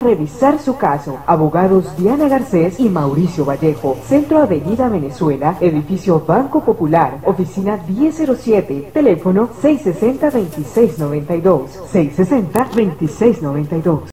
revisar su caso. Abogados Diana Garcés y Mauricio Vallejo. Centro Avenida Venezuela, edificio Banco Popular, oficina 1007, teléfono 660-2692. 660-2692.